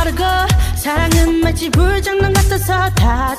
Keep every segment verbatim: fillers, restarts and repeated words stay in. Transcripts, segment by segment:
말고 사랑은 마치 불장난 같아서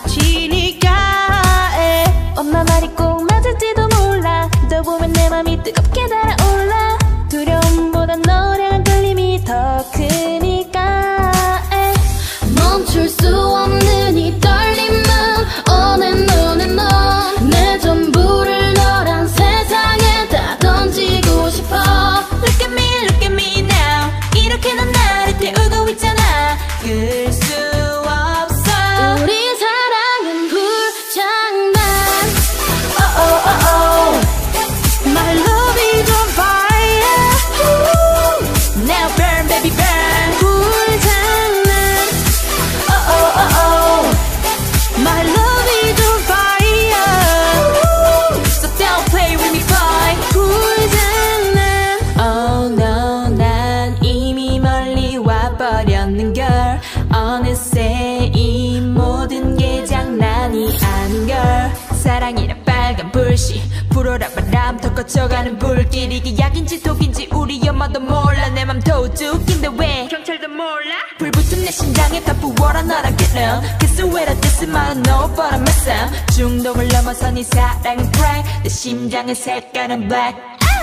다치니까 에. 엄마 말이 꼭 맞을지도 몰라. 너 보면 내 맘이 뜨겁게 달아올라. 두려움보단 너를 향한 끌림이 더 크니까 에. 멈출 수 없는 이 떨림은 on and on and on. 내 전부를 너란 세상에 다 던지고 싶어. Look at me, look at me now. 이렇게 넌 나를 태우고 있잖아. 끌 수 없어. 우리 사랑은 불장난. Oh oh oh oh. My love is on fire. Now burn baby burn. 불장난. Oh oh oh oh. My love is on fire. So don't play with me boy. 불장난. Oh no, 난 이미 멀리 와버렸는걸. 어느새 이 모든 게 장난이 아닌걸. 사랑이란 빨간 불씨 불어라 바람 더 거쳐가는 불길. 이게 약인지 독인지 우리 엄마도 몰라. 내 맘 도둑인데 왜 경찰도 몰라. 불붙은 내 심장에 다 부어라 너랑 그럼. Kiss with a this is my no but I'm missing. 중독을 넘어선 이 사랑은 crack. 내 심장의 색깔은 black.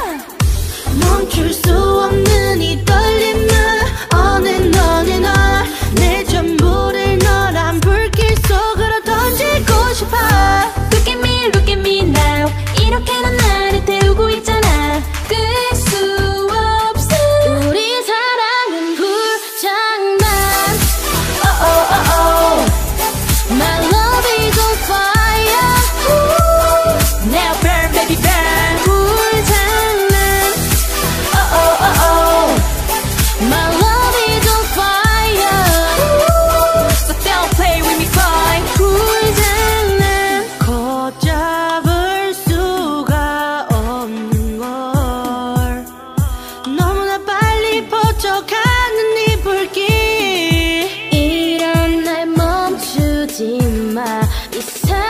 멈출 수 없는 이 떨림은 on and on and on. 내 전부를 너란 불길 속으로 던지고 싶어. Look at me, look at me now. 이렇게 넌 나를 태우고 있잖아. 끌 수 없어. 우리 사랑은 불장난. Oh oh oh oh. My love is on fire. Now burn baby burn. 불장난. Oh oh oh oh. My love is on fire. So don't play with me boy. 불장난. 걷잡을 수가 없는 걸. 너무나 빨리 퍼져가는 이 불길. 이런 날 멈추지 마. 이 사랑